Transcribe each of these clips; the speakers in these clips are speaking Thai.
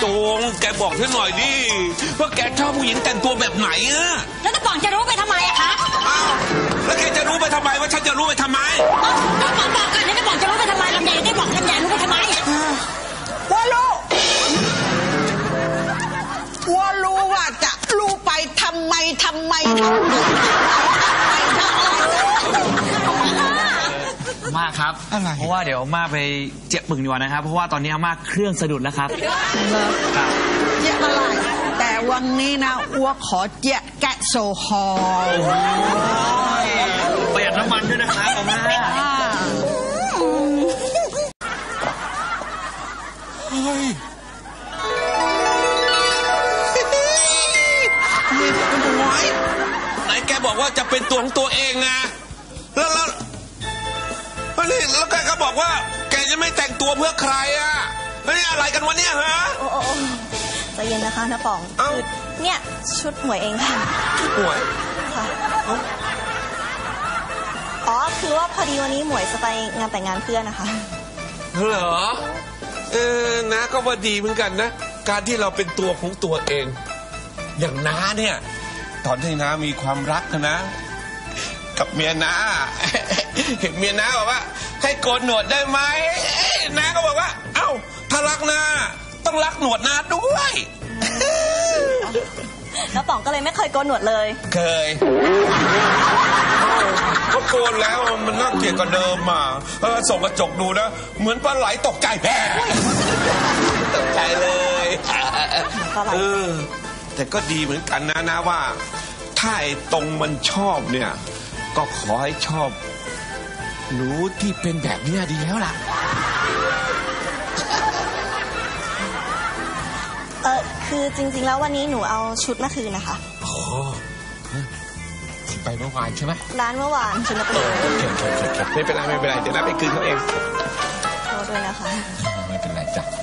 ตรงแกบอกฉันหน่อยดิว่าแกชอบผู้หญิงแต่งตัวแบบไหนอะแล้วตะป๋องจะรู้ไปทำไมอะคะอ้าวแล้วแกจะรู้ไปทำไมว่าฉันจะรู้ไปทำไมตะป๋องบอกกันแล้วตะป๋องจะรู้ไปทำไมลำไยได้บอกลำไยรู้ไปทำไมว่ารู้ว่าจะรู้ไปทำไมมากครับเพราะว่าเดี๋ยวมาไปเจี๊ยบบึงดีกว่านะครับเพราะว่าตอนนี้อาม่าเครื่องสะดุดแล้วครับเจี๊ยบอะไรแต่วันนี้นะอ้วขอเจี๊ยบแกะโซฮอลประหยัดน้ำมันด้วยนะครับอาม่าเฮ้ยไหนแกบอกว่าจะเป็นตัวของตัวเองนะแล้วแกก็บอกว่าแกจะไม่แต่งตัวเพื่อใครอ่ะแล้วนี่อะไรกันวะเนี่ยฮะโอ้ใจเย็นนะคะน้าป๋องคือเนี่ยชุดหมวยเองค่ะชุดหมวยค่ะอ๋อคือว่าพอดีวันนี้หมวยจะไปงานแต่งงานเพื่อนนะคะเหรอน้าก็ว่าดีเหมือนกันนะการที่เราเป็นตัวของตัวเองอย่างน้าเนี่ยตอนที่น้ามีความรักนะกับเมียน้าเห็นเมียน้าบอกว่าให้โกนหนวดได้ไหมน้าก็บอกว่าเอ้าถ้ารักน้าต้องรักหนวดน้าด้วยแล้วป๋องก็เลยไม่เคยโกนหนวดเลยเคยก็โกนแล้วมันน่าเกลียดกว่าเดิมอ่ะส่งกระจกดูนะเหมือนปลาไหลตกใจแพ้ตกใจเลยแต่ก็ดีเหมือนกันนะว่าถ้าไอ้ตรงมันชอบเนี่ยก็ขอให้ชอบหนูที่เป็นแบบนี้ดีแล้วล่ะคือจริงๆแล้ววันนี้หนูเอาชุดมาคืนนะคะอ๋อไปเมื่อวานใช่ไหมร้านเมื่อวานชุดนักเรียนไม่เป็นไรเดี๋ยวน้าไปคืนเขาเองขอด้วยนะคะไม่เป็นไรจ้ะ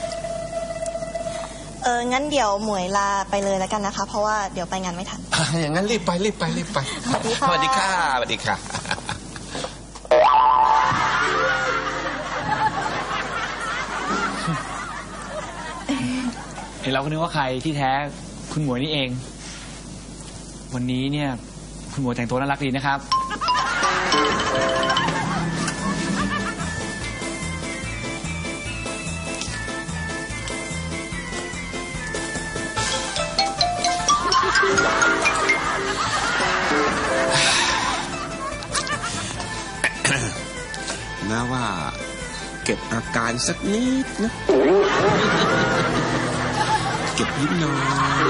งั้นเดี๋ยวหมวยลาไปเลยแล้วกันนะคะเพราะว่าเดี๋ยวไปงานไม่ทันอย่างนั้นรีบไปสวัสดีค่ะเราก็นึกว่าใครที่แท้คุณหมวยนี่เองวันนี้เนี่ยคุณหมวยแต่งตัวน่ารักดีนะครับนะว่าเก็บอาการสักนิดนะเก็บนิดหน่อย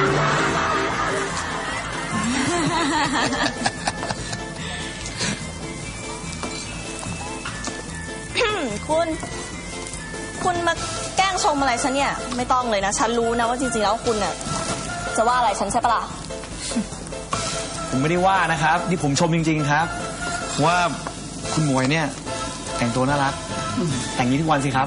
คุณมาแกล้งชมอะไรฉันเนี่ยไม่ต้องเลยนะฉันรู้นะว่าจริงๆแล้วคุณน่ะจะว่าอะไรฉันใช่ปะล่ะผมไม่ได้ว่านะครับนี่ผมชมจริงๆครับว่าคุณหมวยเนี่ยแต่งตัวน่ารักแต่งนี้ทุกวันสิครับ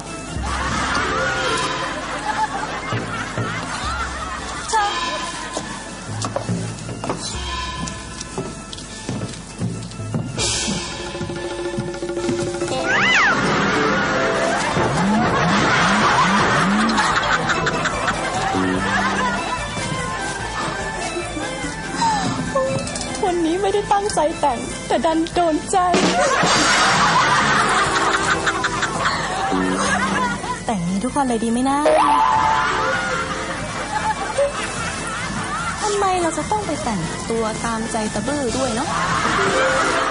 วันนี้ไม่ได้ตั้งใจแต่งแต่ดันโดนใจแต่งนี้ทุกวันเลยดีไหมนะทำไมเราจะต้องไปแต่งตัวตามใจตะบื้อด้วยเนาะ